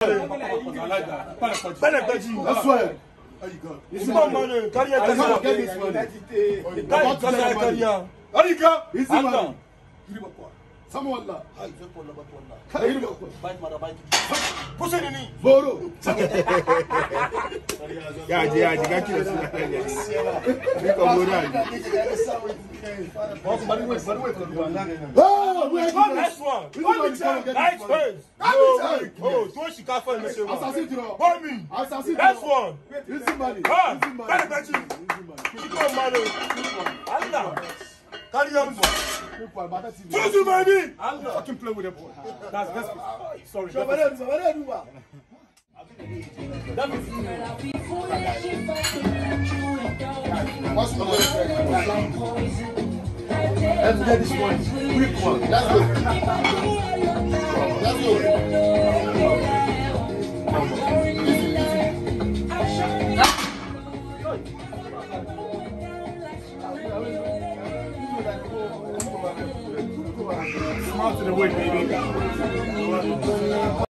like that. That's why. It's not money. Carry your career. Get this money. Carry your career. It's money. Someone la. Push it in. Boro. Yeah, got you. Oh, we have next one. Nice face. Oh, do she can't find me. Assassin. Next one. Easy money. Carry on. Just baby. Fucking play with the ball. That's best. Sorry. What's the let's get this one. Quick one. That's good. That's good. Smart to the way, baby.